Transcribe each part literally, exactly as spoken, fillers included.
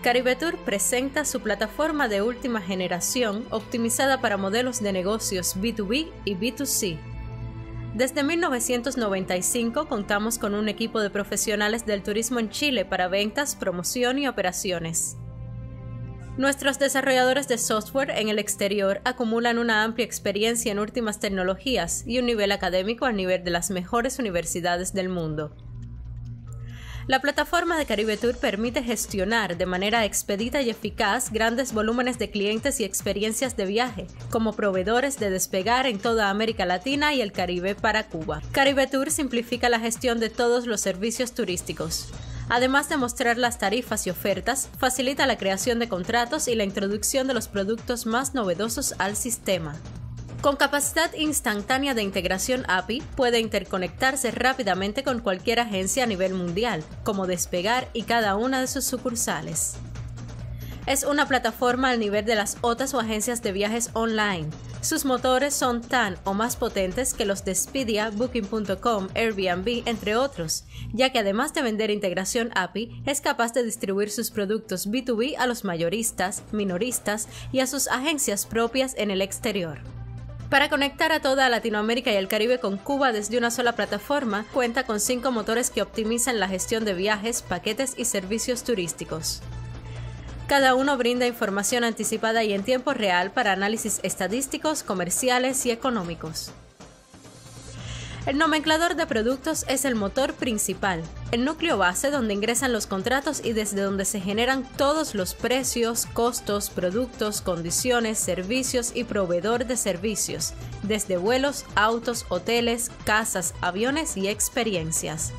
Caribe Tour presenta su plataforma de última generación optimizada para modelos de negocios B dos B y B dos C. Desde mil novecientos noventa y cinco contamos con un equipo de profesionales del turismo en Chile para ventas, promoción y operaciones. Nuestros desarrolladores de software en el exterior acumulan una amplia experiencia en últimas tecnologías y un nivel académico al nivel de las mejores universidades del mundo. La plataforma de Caribe Tour permite gestionar de manera expedita y eficaz grandes volúmenes de clientes y experiencias de viaje, como proveedores de despegar en toda América Latina y el Caribe para Cuba. Caribe Tour simplifica la gestión de todos los servicios turísticos. Además de mostrar las tarifas y ofertas, facilita la creación de contratos y la introducción de los productos más novedosos al sistema. Con capacidad instantánea de integración A P I, puede interconectarse rápidamente con cualquier agencia a nivel mundial, como Despegar y cada una de sus sucursales. Es una plataforma al nivel de las otras o agencias de viajes online. Sus motores son tan o más potentes que los de Expedia, Booking punto com, Airbnb, entre otros, ya que además de vender integración A P I, es capaz de distribuir sus productos B dos B a los mayoristas, minoristas y a sus agencias propias en el exterior. Para conectar a toda Latinoamérica y el Caribe con Cuba desde una sola plataforma, cuenta con cinco motores que optimizan la gestión de viajes, paquetes y servicios turísticos. Cada uno brinda información anticipada y en tiempo real para análisis estadísticos, comerciales y económicos. El nomenclador de productos es el motor principal, el núcleo base donde ingresan los contratos y desde donde se generan todos los precios, costos, productos, condiciones, servicios y proveedor de servicios, desde vuelos, autos, hoteles, casas, aviones y experiencias.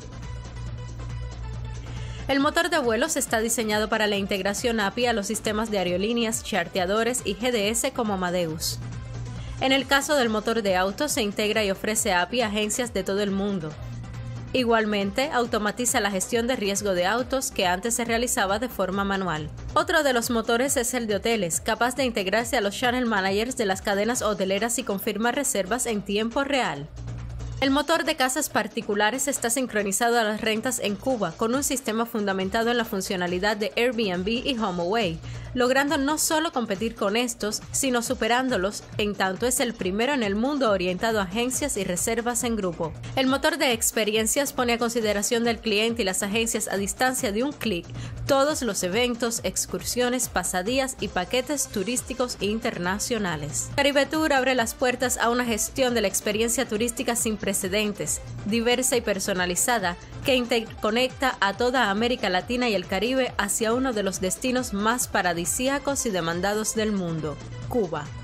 El motor de vuelos está diseñado para la integración A P I a los sistemas de aerolíneas, charteadores y G D S como Amadeus. En el caso del motor de autos, se integra y ofrece A P I a agencias de todo el mundo. Igualmente, automatiza la gestión de riesgo de autos que antes se realizaba de forma manual. Otro de los motores es el de hoteles, capaz de integrarse a los channel managers de las cadenas hoteleras y confirmar reservas en tiempo real. El motor de casas particulares está sincronizado a las rentas en Cuba con un sistema fundamentado en la funcionalidad de Airbnb y HomeAway, logrando no solo competir con estos, sino superándolos, en tanto es el primero en el mundo orientado a agencias y reservas en grupo. El motor de experiencias pone a consideración del cliente y las agencias a distancia de un clic todos los eventos, excursiones, pasadías y paquetes turísticos internacionales. Caribe Tour abre las puertas a una gestión de la experiencia turística sin precedentes, diversa y personalizada, que interconecta a toda América Latina y el Caribe hacia uno de los destinos más paradisíacos y demandados del mundo, Cuba.